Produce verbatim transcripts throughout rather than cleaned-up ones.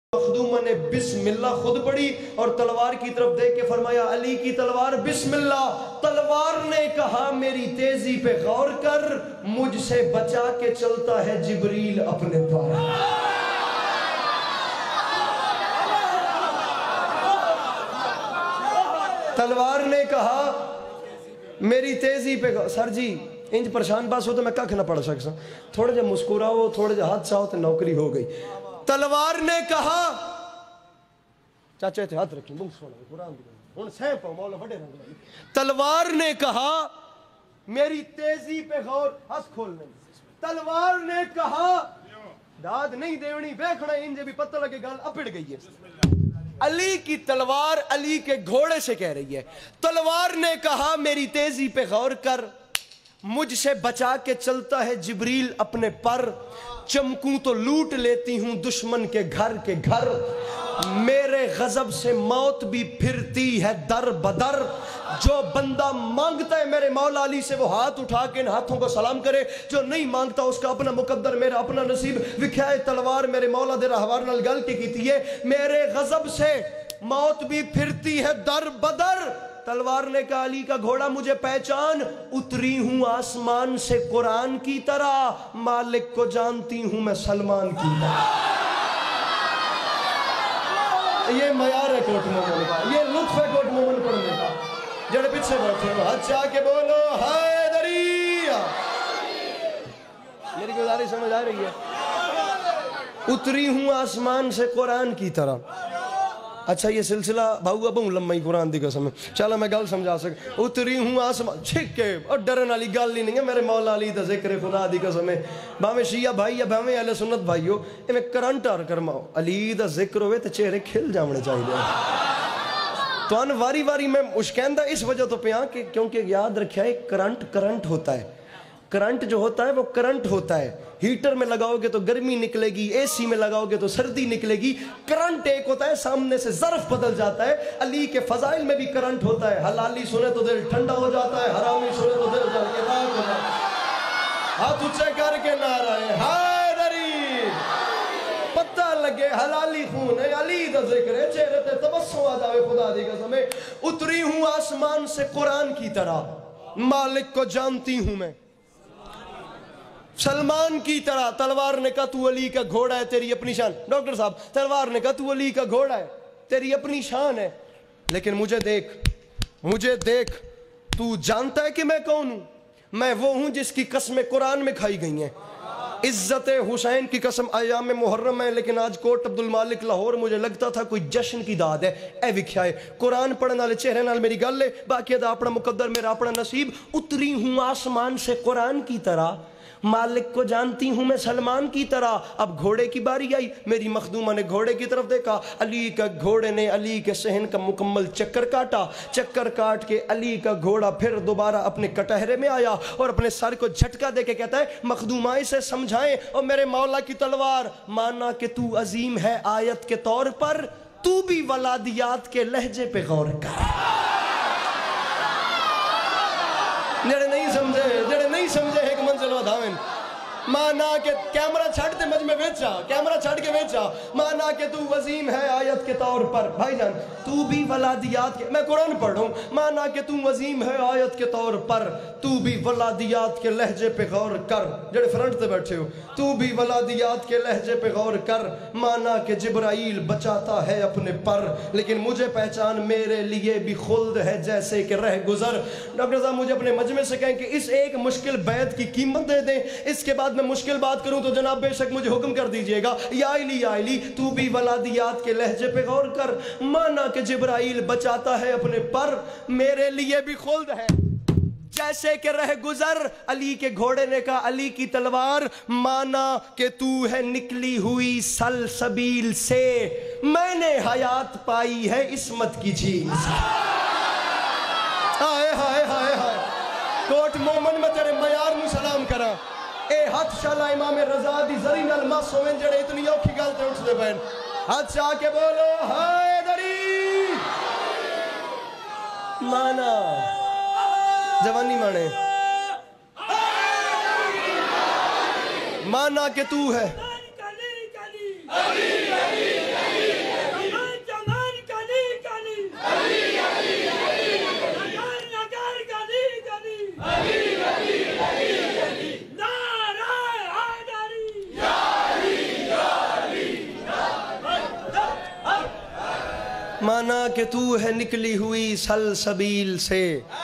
مخدومہ نے بسم اللہ خود پڑھی اور تلوار کی طرف دیکھ کے فرمایا علی کی تلوار بسم اللہ. تلوار نے کہا میری تیزی پہ غور کر، مجھ سے بچا کے چلتا ہے جبریل اپنے پر. تلوار نے کہا میری تیزی پہ غور. سر جی انج پریشان باس ہو تو میں کھ نہ پڑھ سکسا، تھوڑے جا مسکراؤ تھوڑے جا ہاتھ چاہو تو نوکری ہو گئی. تلوار نے کہا چاچے تھے ہاتھ رکھیں بنگ سونا قرآن دی ہن سہ پاؤ مولا بڑے رنگ. تلوار نے کہا میری تیزی پہ غور. ہس کھولنے. تلوار نے کہا داد نہیں دیونی بیکھنا انجے بھی پتہ لگے گال اپڑ گئی ہے. علی کی تلوار علی کے گھوڑے سے کہہ رہی ہے. تلوار نے کہا میری تیزی پہ غور کر، مجھ سے بچا کے چلتا ہے جبریل اپنے پر. چمکوں تو لوٹ لیتی ہوں دشمن کے گھر کے گھر، میرے غضب سے موت بھی پھرتی ہے در بدر. جو بندہ مانگتا ہے میرے مولا علی سے وہ ہاتھ اٹھا کے ان ہاتھوں کو سلام کرے، جو نہیں مانگتا اس کا اپنا مقدر میرا اپنا نصیب. وکھائے تلوار میرے مولا دے رہوار نال گل کی کیتی ہے میرے غضب سے موت بھی پھرتی ہے در بدر. تلوار نے کہا علی کا گھوڑا مجھے پہچان، اتری ہوں آسمان سے قرآن کی طرح، مالک کو جانتی ہوں میں سلمان کی طرح. یہ معیار ہے کوٹ مومن کا، یہ لطف ہے کوٹ مومن پڑھنے کا. جڑے پیچھے بیٹھے ہو ہاتھ چاہ کے بولو حیدری. میری گزارش سمجھ آ رہی ہے؟ اتری ہوں آسمان سے قرآن کی طرح. اچھا یہ سلسلہ بھاؤ ابوں لمائی قرآن دی قسم ہے، چالا میں گل سمجھا سکتا. اتری ہوں آسمان چھکے اور ڈرن والی گل نہیں ہے. میرے مولا علی دا ذکر خدا دی قسم ہے. باویں شیعہ بھائی یا باویں اہل سنت بھائی ہو میں کرنٹ آر کرماؤ علی دا ذکر ہوئے تو چہرے کھل جاونے چاہیے. تو ان واری واری میں اشکیندہ اس وجہ تو پیاں کہ کیونکہ یاد رکھیا ہے کرنٹ کرنٹ ہوتا ہے. کرنٹ جو ہوتا ہے وہ کرنٹ ہوتا ہے. ہیٹر میں لگاؤ گے تو گرمی نکلے گی، اے سی میں لگاؤ گے تو سردی نکلے گی. کرنٹ ایک ہوتا ہے سامنے سے ظرف بدل جاتا ہے. علی کے فضائل میں بھی کرنٹ ہوتا ہے. حلالی سنے تو دل ٹھنڈا ہو جاتا ہے، حرامی سنے تو دل جل کے راک ہو جاتا ہے. ہاتھ اچھے کر کے نعرہ حیدری پتہ لگے حلالی خون ہے علی دا ذکر ہے، چہرے تے تبسم آ جاوے خدا دی قسم ہے. اتری ہوں آسمان سے قرآن کی طرح، مالک کو جانتی ہوں میں سلمان کی طرح. تلوار نے کہا تو علی کا گھوڑا ہے تیری اپنی شان. ڈاکٹر صاحب تلوار نے کہا تو علی کا گھوڑا ہے تیری اپنی شان ہے، لیکن مجھے دیکھ مجھے دیکھ تو جانتا ہے کہ میں کون ہوں؟ میں وہ ہوں جس کی قسمیں قرآن میں کھائی گئی ہیں. عزت حسین کی قسم ایام محرم ہے، لیکن آج کوٹ عبد المالک لاہور مجھے لگتا تھا کوئی جشن کی داد ہے. اے وکھائے قرآن پڑھنے والے چہرے نال میری گل ہے، باقی دا اپنا مقدر میرا اپنا نصیب. اتری ہوں آسمان سے قرآن کی طرح، مالک کو جانتی ہوں میں سلمان کی طرح. اب گھوڑے کی باری آئی. میری مخدومہ نے گھوڑے کی طرف دیکھا. علی کا گھوڑے نے علی کے صحن کا مکمل چکر کاٹا. چکر کاٹ کے علی کا گھوڑا پھر دوبارہ اپنے کٹہرے میں آیا اور اپنے سر کو جھٹکا دے کے کہتا ہے مخدومہ اسے سمجھائیں اور میرے مولا کی تلوار، مانا کہ تو عظیم ہے آیت کے طور پر، تو بھی ولادیات کے لہجے پہ غور کر. جڑے نہیں سمجھے جڑے نہیں سمجھے ایک منزل ودھاویں. مانا کہ کیمرہ چھڑ دے مجھ میں ویچا، کیمرہ چھڑ کے ویچا. مانا کہ تو عظیم ہے آیت کے طور پر، بھائی جان تو بھی ولادیات کے، میں قرآن پڑھ رہا ہوں. مانا کہ تو عظیم ہے آیت کے طور پر، تو بھی ولادیات کے لہجے پہ غور کر. جڑے فرنٹ تے بیٹھے ہو تو بھی ولادیات کے لہجے پہ غور کر. مانا کہ جبرائیل بچاتا ہے اپنے پر، لیکن مجھے پہچان میرے لیے بھی خلد ہے جیسے کہ رہ گزر. ڈاکٹر صاحب مجھے اپنے مجمع سے کہیں کہ اس ایک مشکل بیعت کی قیمت دے دیں، اس کے بعد میں مشکل بات کروں تو جناب بے شک مجھے حکم کر دیجئے گا. یا علی یا علی تو بھی ولادیات کے لہجے پہ غور کر. مانا کہ جبرائیل بچاتا ہے اپنے پر، میرے لیے بھی خلد ہے جیسے کہ رہ گزر. علی کے گھوڑے نے کہا علی کی تلوار، مانا کہ تو ہے نکلی ہوئی سلسبیل سے، میں نے حیات پائی ہے عصمت کی جھیل سے. ہائے ہائے ہائے ہائے کوٹ مومن میں تیرے معیار میں سلام کرا. اے ہاتھ شالا امام رضا دی زری نال ماس ہوئیں جڑے اتنی اوکھی گل تے اٹھ دے پین. ہاتھ چاہ کے بولو حیدری. مانا جوانی مانے مانا کہ تو ہے माना कि तू है निकली हुई सलसबील से,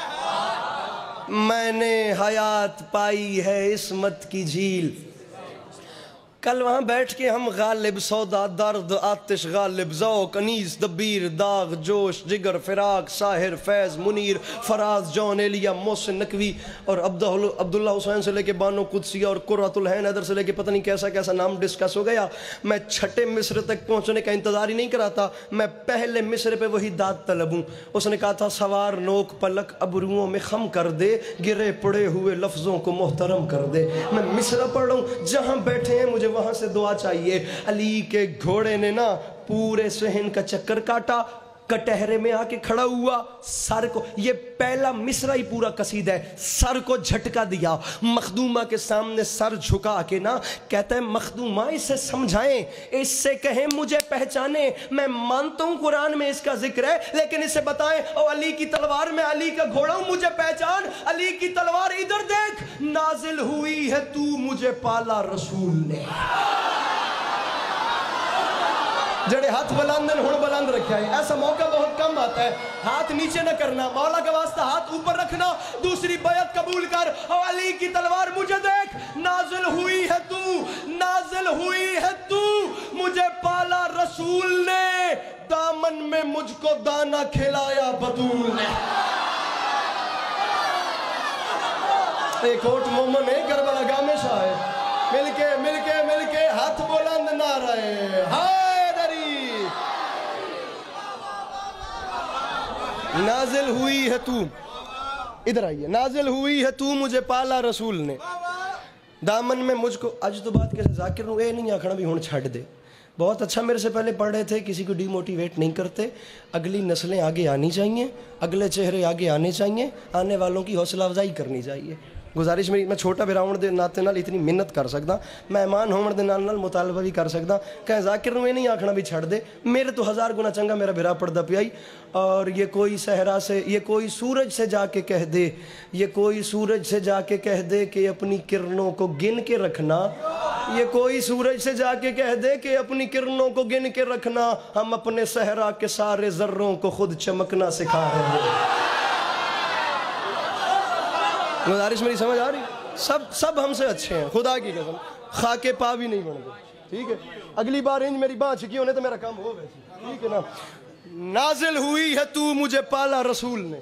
मैंने हयात पाई है इस्मत की झील। कल वहाँ बैठ के हम गालिब सौदा दर्द आतिश गालिब ज़ौक़ अनीस दबीर दाग जोश जिगर फिराक साहिर फैज़ मुनीर फराज जॉन एलिया मोहसिन नकवी और अब्दुल्ला हुसैन से लेके बानो कुदसिया और कुर्रतुल हैन हैदर से लेके पता नहीं कैसा कैसा नाम डिस्कस हो गया। मैं छठे मिस्र तक पहुँचने का इंतज़ार ही नहीं करा था, मैं पहले मिस्र पे वही दाद तलब हूँ। उसने कहा था सवार नोक पलक अबरुओं में खम कर दे, गिरे पड़े हुए लफ्ज़ों को मोहतरम कर दे। मैं मिस्र पढ़ रहा हूँ, जहाँ बैठे हैं मुझे वहां से दुआ चाहिए। अली के घोड़े ने ना पूरे सहन का चक्कर काटा, कटहरे में आके खड़ा हुआ, सर को, ये पहला मिसरा ही पूरा कसीदा है, सर को झटका दिया। मखदूमा के सामने सर झुका के ना कहता है मखदूमा इसे समझाएं, इससे कहें मुझे पहचाने। मैं मानता हूं कुरान में इसका जिक्र है, लेकिन इसे बताएं ओ अली की तलवार में अली का घोड़ा हूं, मुझे पहचान। अली की तलवार इधर देख, नाजिल हुई है तू मुझे पाला रसूल ने। जड़े हाथ बुलंद हुण बुलंद रखा है, ऐसा मौका बहुत कम आता है। हाथ नीचे न करना, मौला का वास्ता हाथ ऊपर रखना, दूसरी बैत कबूल कर। और अली की तलवार मुझे देख, नाजिल हुई है तू, नाजिल हुई है तू, मुझे पाला रसूल ने, दामन में मुझको दाना खिलाया बतूल ने। एक ओट मोमन है करबला गामे शाह है, मिलके मिलके मिलके हाथ बुलंद ना रहे। हाँ नाजिल हुई है तू, इधर आइए, नाजिल हुई है तू मुझे पाला रसूल ने, दामन में मुझको। आज तो बात कैसे जाकिर नूं ये नहीं आखना भी हुण छड़ दे, बहुत अच्छा मेरे से पहले पढ़ रहे थे, किसी को डिमोटिवेट नहीं करते। अगली नस्लें आगे आनी चाहिए, अगले चेहरे आगे आने चाहिए, आने वालों की हौसला अफजाई करनी चाहिए। गुजारिश मेरी, मैं छोटा बिरा होने दे नाते नाल इतनी मेहनत कर सकदा, मेहमान होने दे नाल नाल मुतालबा भी कर सकदा। कहें जाकिर नूं ये नहीं आखना भी छड़ दे, मेरे तो हज़ार गुना चंगा मेरा बिरा पढ़दा पिया ही। और ये कोई सहरा से, ये कोई सूरज से जाके कह दे, ये कोई सूरज से जाके कह दे कि अपनी किरणों को गिन के रखना, ये कोई सूरज से जाके कह दे कि अपनी किरणों को गिन के रखना, हम अपने सहरा के सारे जर्रों को खुद चमकना सिखा रहे हैं। गुजारिश मेरी समझ आ रही? सब सब हमसे अच्छे हैं, खुदा की कसम, खाके पा भी नहीं बनते। ठीक है, अगली बार इंज मेरी बात छिकी होने तो मेरा काम हो वैसे, ठीक है ना। नाजिल हुई है तू मुझे पाला रसूल ने,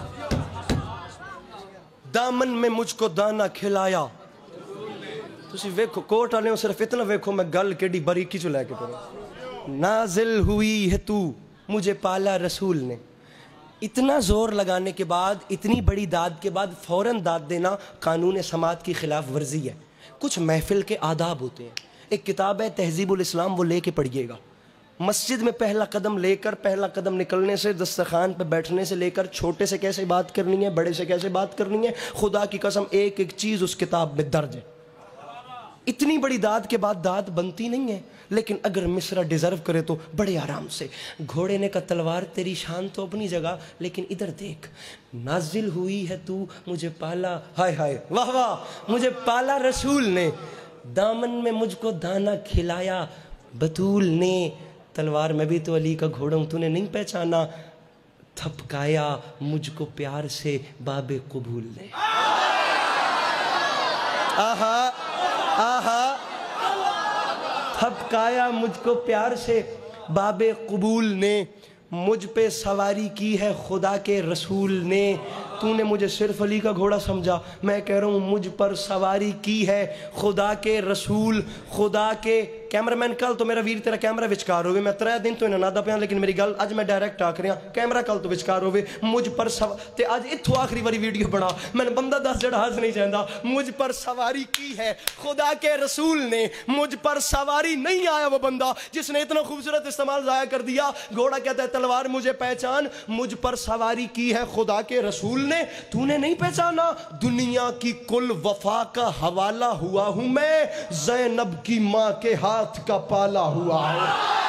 दामन में मुझको दाना खिलाया। तुसी वेखो कोट वाले सिर्फ इतना वेखो मैं गल केडी बारीकी चो लैके पढ़ा। नाजिल हुई है तू मुझे पाला रसूल ने, इतना जोर लगाने के बाद, इतनी बड़ी दाद के बाद फौरन दाद देना कानून समात की खिलाफ वर्जी है। कुछ महफिल के आदाब होते हैं, एक किताब है तहजीबुल इस्लाम, वो लेके पढ़िएगा। मस्जिद में पहला कदम लेकर, पहला कदम निकलने से, दस्तरखान पर बैठने से लेकर, छोटे से कैसे बात करनी है, बड़े से कैसे बात करनी है, खुदा की कसम एक एक चीज़ उस किताब में दर्ज है। इतनी बड़ी दाद के बाद दाद बनती नहीं है, लेकिन अगर मिसरा डिजर्व करे तो बड़े आराम से। घोड़े ने कहा तलवार तेरी शान तो अपनी जगह, लेकिन इधर देख, नाजिल हुई है तू मुझे पाला, हाय हाय वाह वाह, मुझे पाला रसूल ने, दामन में मुझको दाना खिलाया बतूल ने। तलवार में भी तो अली का घोड़ा हूं, तूने नहीं पहचाना, थपकाया मुझको प्यार से बाबे कबूल ने। आहा आहा, थपकाया मुझको प्यार से बाबे कबूल ने, मुझ पे सवारी की है खुदा के रसूल ने। तूने मुझे सिर्फ अली का घोड़ा समझा, मैं कह रहा हूँ मुझ पर सवारी की है खुदा के रसूल, खुदा के। कैमरामैन कल तो मेरा वीर तेरा कैमरा विचकार होवे, मैं त्रै दिन तो इन्हें नादा पिया, लेकिन मेरी गल अज मैं डायरेक्ट आख रहा, कैमरा कल तो विचकार होवे। मुझ पर सव ते अज इत्थों आखिरी वारी वीडियो बना, मैंने बंदा दस जड़ा हस नहीं चाहता। मुझ पर सवारी की है खुदा के रसूल ने, मुझ पर सवारी नहीं आया वो बंदा जिसने इतना खूबसूरत इस्तेमाल जाया कर दिया। घोड़ा कहता है तलवार मुझे पहचान, मुझ पर सवारी की है खुदा के रसूल ने, तूने नहीं पहचाना, दुनिया की कुल वफा का हवाला हुआ हूं मैं, ज़ैनब की मां के हाथ का पाला हुआ है।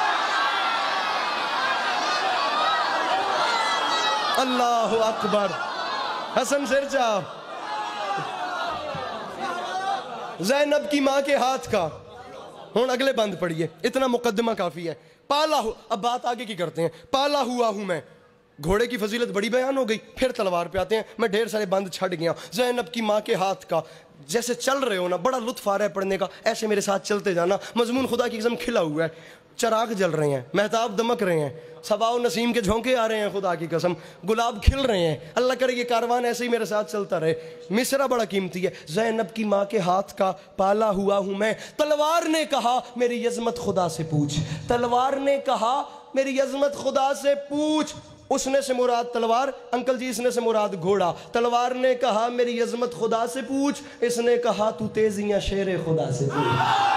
अल्लाहु अकबर। हसन सिरजा, ज़ैनब की मां के हाथ का, ہوں اگلے بند پڑھیے، اتنا مقدمہ کافی ہے. پالا ہو، اب بات آگے کی کرتے ہیں. پالا ہوا ہوں میں، گھوڑے کی فضیلت بڑی بیان ہو گئی. پھر تلوار پہ آتے ہیں. میں ڈھیر سارے بند چھڑ گیا. زینب کی ماں کے ہاتھ کا، جیسے چل رہے ہو نا بڑا لطف آ رہا ہے پڑھنے کا، ایسے میرے ساتھ چلتے جانا. مضمون خدا کی قسم کھلا ہوا ہے، چراغ جل رہے ہیں، مہتاب دمک رہے ہیں، صبا و نسیم کے جھونکے آ رہے ہیں، خدا کی قسم گلاب کھل رہے ہیں. اللہ کرے یہ کاروان ایسے ہی میرے ساتھ چلتا رہے. مصرع بڑا قیمتی ہے. زینب کی ماں کے ہاتھ کا پالا ہوا ہوں میں. تلوار نے کہا میری عظمت خدا سے پوچھ. تلوار نے کہا میری عظمت خدا سے پوچھ. اس نے سے مراد تلوار، انکل جی اس نے سے مراد گھوڑا. تلوار نے کہا میری عظمت خدا سے پوچھ. اس نے کہا تو تیزیاں شیر خدا سے پوچھ.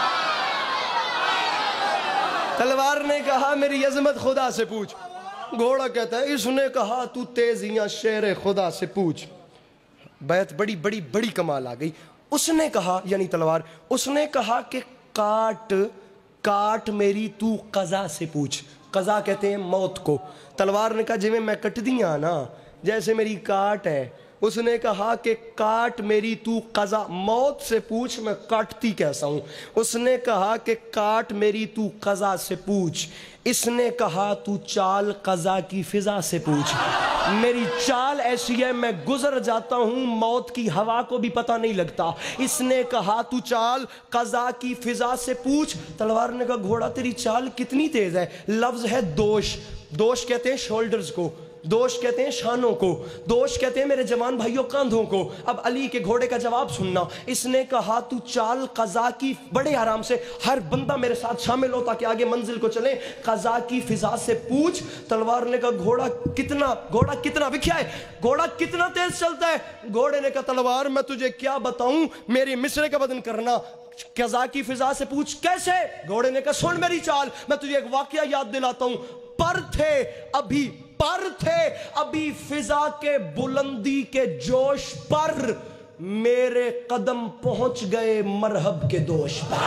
تلوار نے کہا میری عظمت خدا سے پوچھ. گھوڑا کہتا ہے اس نے کہا تو تیزیاں شیر خدا سے پوچھ. بیعت بڑی بڑی بڑی کمال آ گئی. اس نے کہا یعنی تلوار، اس نے کہا کہ کاٹ کاٹ میری تو قضا سے پوچھ. قضا کہتے ہیں موت کو. تلوار نے کہا جی میں کٹ دیاں نا جیسے میری کاٹ ہے. اس نے کہا کہ کاٹ میری تو قضا، موت سے پوچھ میں کاٹتی کیسا ہوں. اس نے کہا کہ کاٹ میری تو قضا سے پوچھ. اس نے کہا تو چال قضا کی فضا سے پوچھ. میری چال ایسی ہے میں گزر جاتا ہوں، موت کی ہوا کو بھی پتہ نہیں لگتا. اس نے کہا تو چال قضا کی فضا سے پوچھ. تلوار نے کہا گھوڑا تیری چال کتنی تیز ہے. لفظ ہے دوش. دوش کہتے ہیں شولڈرز کو، دوش کہتے ہیں شانوں کو، دوش کہتے ہیں میرے جوان بھائیوں کاندھوں کو. اب علی کے گھوڑے کا جواب سننا. اس نے کہا تو چال قضا کی، بڑے آرام سے ہر بندہ میرے ساتھ شامل ہو تاکہ آگے منزل کو چلیں، قضا کی فضا سے پوچھ. تلوار نے کہا گھوڑا کتنا گھوڑا کتنا وکھیا ہے، گھوڑا کتنا تیز چلتا ہے. گھوڑے نے کہا تلوار میں تجھے کیا بتاؤں، میری مصرے کا بدن کرنا. قضا کی فضا سے پوچھ کیسے. گھوڑے نے کہا سن میری چال، میں تجھے ایک واقعہ یاد دلاتا ہوں. پر تھے ابھی پر تھے ابھی فضا کے بلندی کے جوش پر، میرے قدم پہنچ گئے مرحب کے دوش پر.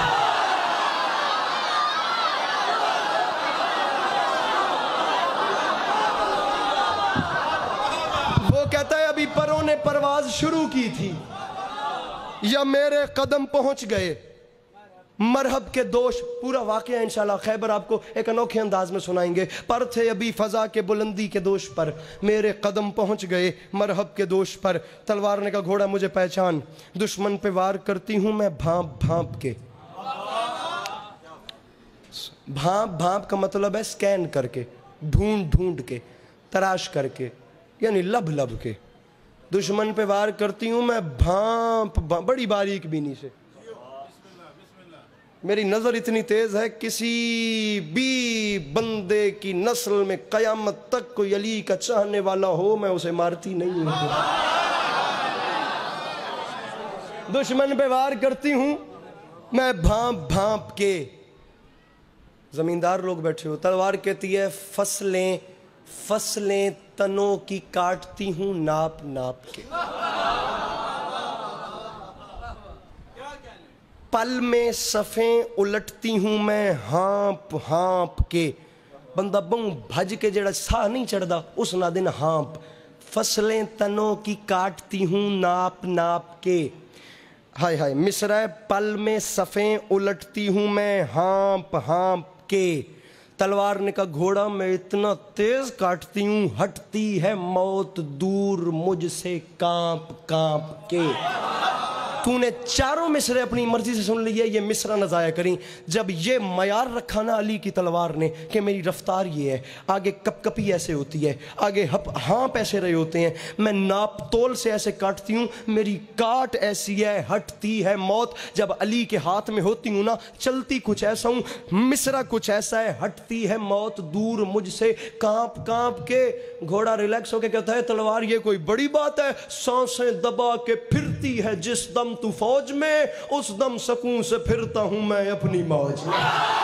وہ کہتا ہے ابھی پروں نے پرواز شروع کی تھی، یا میرے قدم پہنچ گئے مرحب کے دوش. پورا واقعہ انشاءاللہ خیبر آپ کو ایک انوکھے انداز میں سنائیں گے. پر تھے ابھی فضا کے بلندی کے دوش پر، میرے قدم پہنچ گئے مرحب کے دوش پر. تلوار نے کہا گھوڑا مجھے پہچان، دشمن پہ وار کرتی ہوں میں بھانپ بھانپ کے. بھانپ بھانپ کا مطلب ہے سکین کر کے، ڈھونڈ ڈھونڈ کے، تراش کر کے، یعنی لب لب کے. دشمن پہ وار کرتی ہوں میں بھانپ بڑی باریک بینی سے. میری نظر اتنی تیز ہے کسی بھی بندے کی نسل میں قیامت تک کوئی علی کا چاہنے والا ہو میں اسے مارتی نہیں ہوں. دشمن پہ وار کرتی ہوں میں بھانپ بھانپ کے. زمیندار لوگ بیٹھے ہو. تلوار کہتی ہے فصلیں فصلیں تنوں کی کاٹتی ہوں ناپ ناپ کے. پل میں صفیں الٹتی ہوں میں ہانپ ہانپ کے. بندہ بہوں بھج کے جڑا سا نہیں چڑھدا اس نا دن ہانپ. فصلیں تنوں کی کاٹتی ہوں ناپ ناپ کے. ہائے ہائے مصرع پل میں صفیں الٹتی ہوں میں ہانپ ہانپ کے. تلوار نے کہا گھوڑا میں اتنا تیز کاٹتی ہوں ہٹتی ہے موت دور مجھ سے کانپ کانپ کے. تو نے چاروں مصرے اپنی مرضی سے سن لیے، یہ مصرع نہ ضائع کریں. جب یہ معیار رکھا نا علی کی تلوار نے کہ میری رفتار یہ ہے، آگے کپ کپی ایسے ہوتی ہے، آگے ہانپ ایسے رہے ہوتے ہیں، میں ناپ تول سے ایسے کاٹتی ہوں، میری کاٹ ایسی ہے ہٹتی ہے موت. جب علی کے ہاتھ میں ہوتی ہوں نا چلتی کچھ ایسا ہوں، مصرع کچھ ایسا ہے ہٹتی ہے موت دور مجھ سے کانپ کانپ کے. گھوڑا ریلیکس ہو کے کہتا ہے تلوار یہ کوئی بڑی بات ہے، سانسیں دبا کے پھرتی ہے جس دم تو فوج میں، اس دم سکون سے پھرتا ہوں میں اپنی موج میں.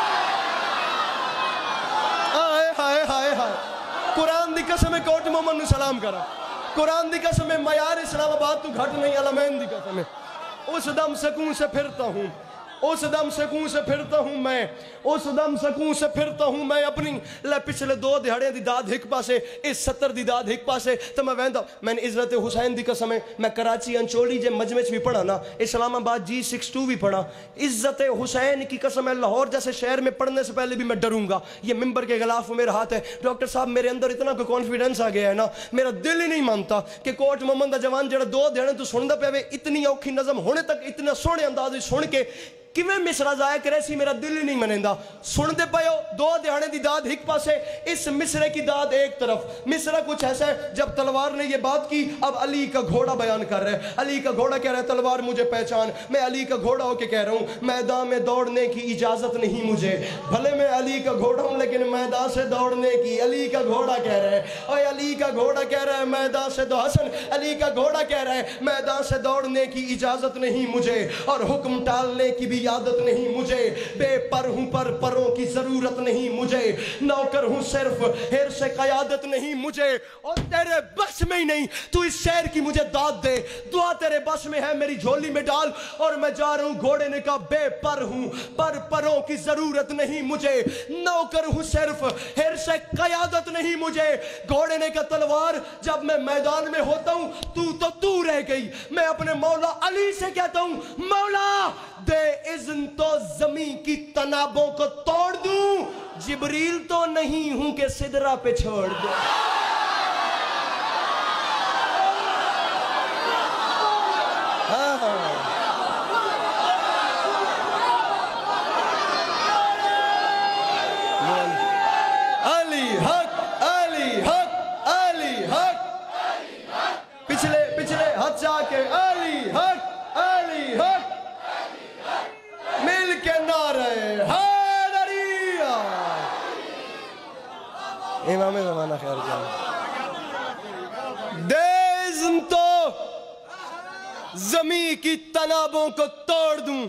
آئے ہائے ہائے ہائے. قرآن دی قسم کوٹ محمد نو سلام کرا. قرآن دی قسم معیار اسلام آباد تو گھٹ نہیں، علمین دی قسم اس دم سکون سے پھرتا ہوں. उस दम सकूं से फिरता हूं मैं, उस दम सकूं से फिरता हूं मैं अपनी ले पिछले दो दिहाड़े दी दाद हिक पासे, इस सत्तर दी दाद हिक पासे तो मैं वहदा मैंने इज़्ज़त हुसैन दी कसम है, मैं कराची अंचोली जे मजमे भी पढ़ा ना, इस्लामाबाद जी सिक्स टू भी पढ़ा, इज़्ज़त हुसैन की कसम है लाहौर जैसे शहर में पढ़ने से पहले भी मैं डरूंगा, ये मिंबर के खिलाफ मेरा हाथ है। डॉक्टर साहब मेरे अंदर इतना कोई कॉन्फिडेंस आ गया है ना, मेरा दिल ही नहीं मानता कि कोट मोहम्मद दा जवान जड़ा दो दिहाड़े तू सुनदा पे इतनी औखी नज़म होने तक इतना सोहने अंदाज सुन के किवें मिसरा जाया करे सी, मेरा दिल ही नहीं मनेंदा। सुनते पे हो दो दिहाड़े दी दाद एक पासे, इस मिसरे की दाद एक तरफ। मिसरा कुछ ऐसा है, जब तलवार ने ये बात की अब अली का घोड़ा बयान कर रहा है, अली का घोड़ा कह रहा है तलवार मुझे पहचान, मैं अली का घोड़ा होके कह रहा हूँ मैदान में दौड़ने की इजाजत नहीं मुझे, भले मैं अली का घोड़ा हूँ लेकिन मैदान से दौड़ने की, अली का घोड़ा कह रहा है, और अली का घोड़ा कह रहा है मैदान से दो हसन अली का घोड़ा कह रहा है मैदान से दौड़ने की इजाजत नहीं मुझे, और हुक्म टालने की भी आदत नहीं मुझे, बेपर हूं पर परों की जरूरत नहीं मुझे, नौकर हूं सिर्फ हिर से कयादत नहीं मुझे, और तेरे बस में ही नहीं तू इस शहर की मुझे दाद दे, दुआ तेरे बस में है मेरी झोली में डाल, और मैं जा रहा हूं घोड़े ने कहा बेपर हूं पर परों की जरूरत नहीं मुझे, नौकर हूं सिर्फ हिर से कयादत नहीं मुझे, घोड़े ने कहा तलवार जब मैं मैदान में होता हूं तू तो तू रह गई, मैं अपने मौला अली से कहता हूं मौला दे इज़्न तो जमीन की तनाबों को तोड़ दूं, जिब्रील तो नहीं हूं कि सिदरा पे छोड़ दूं। हाँ हाँ अली हक अली हक अली हक, पिछले पिछले हाथ जाके अली हक अली हक, मिल के नारे हैदरिया, इमाम ज़माना ख्याल किया दे तो ज़मीं की तनाबों को तोड़ दूं,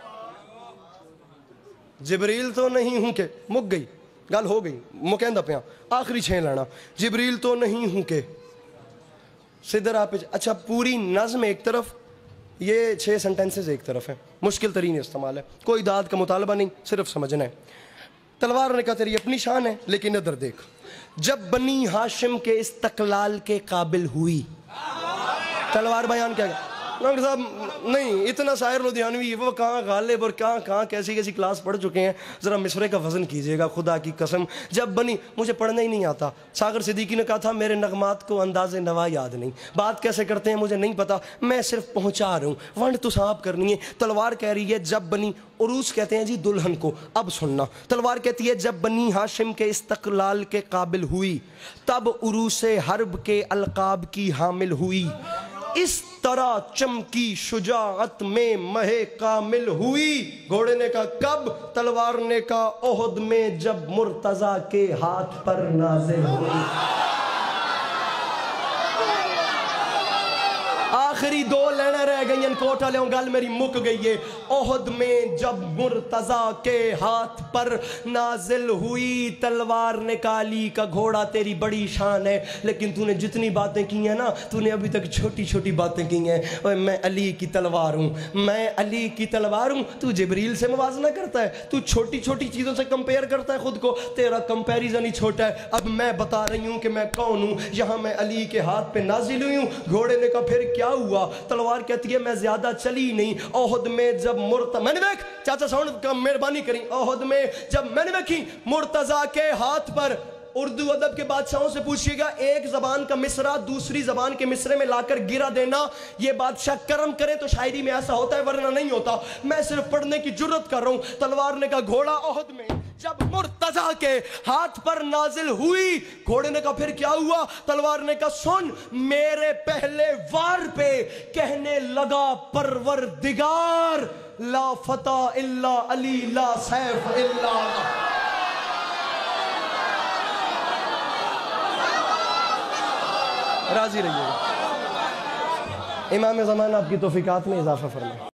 जिब्रील तो नहीं हूं के मुक गई गल हो गई, मुकहंदा पिया आखिरी छे लाना, जिब्रील तो नहीं हूं के सिदरा पे। अच्छा पूरी नज़्म एक तरफ, ये छह सेंटेंसेस एक तरफ है, मुश्किल तरीन इस्तेमाल है, कोई दाद का मुतालबा नहीं, सिर्फ समझना है। तलवार ने कहा तेरी अपनी शान है लेकिन इधर देख, जब बनी हाशिम के इस्तकलाल के काबिल हुई, तलवार बयान क्या गया डॉक्टर साहब नहीं इतना शायर लुधियानवी वो कहाँ गालिब और कहाँ कहाँ कैसी कैसी क्लास पढ़ चुके हैं, ज़रा मिसरे का वज़न कीजिएगा खुदा की कसम। जब बनी मुझे पढ़ना ही नहीं आता, सागर सिद्दीकी ने कहा था मेरे नगमात को अंदाज़े नवा याद नहीं, बात कैसे करते हैं मुझे नहीं पता, मैं सिर्फ पहुँचा रहा हूँ, वंड तो साहब करनी है। तलवार कह रही है जब बनी, उरूस कहते हैं जी दुल्हन को, अब सुनना, तलवार कहती है जब बनी हाशिम के इस्तकलाल के काबिल हुई, तब उरूस हर्ब के अलकाब की हामिल हुई, इस तरह चमकी शुजाअत में महे कामिल हुई। घोड़े ने कहा कब, तलवार ने कहा ओहद में जब मुर्तजा के हाथ पर नाज़िल हुई। आखिरी दो लेना रह गई, कोटा ले गल मेरी मुक गई है। ओहद में जब मुर्तजा के हाथ पर नाजिल हुई, तलवार ने काली का घोड़ा तेरी बड़ी शान है, लेकिन तूने जितनी बातें की हैं ना, तूने अभी तक छोटी छोटी बातें की हैं। और मैं अली की तलवार हूँ, मैं अली की तलवार हूँ, तू जिब्रील से मुवाजना करता है, तू छोटी छोटी चीज़ों से कंपेयर करता है खुद को, तेरा कंपैरिजन ही छोटा है। अब मैं बता रही हूँ कि मैं कौन हूँ, यहाँ मैं अली के हाथ पे नाजिल हुई हूँ। घोड़े ने कहा फिर क्या हुआ? तलवार कहती है मैं ज्यादा चली नहीं। ओहद में जब मुर्त मैंने देख चाचा साउंड मेहरबानी करी, ओहद में जब मैंने देखी मुर्तजा के हाथ पर, उर्दू अदब के बादशाहों से पूछिएगा, एक जबान का मिसरा दूसरी जबान के मिसरे में लाकर गिरा देना, ये बादशाह करम करे तो शायरी में ऐसा होता है, वरना नहीं होता। मैं सिर्फ पढ़ने की जुर्रत कर रहा हूं। तलवार ने कहा घोड़ा ओहद में जब मुर्तजा के हाथ पर नाजिल हुई। घोड़े ने कहा फिर क्या हुआ? तलवार ने कहा सुन, मेरे पहले वार पे कहने लगा परवरदिगार, ला फता इल्ला अली ला सैफ इल्ला। राजी रहिएगा। इमाम ज़माना आपकी तौफीकात में इजाफा फरमाए।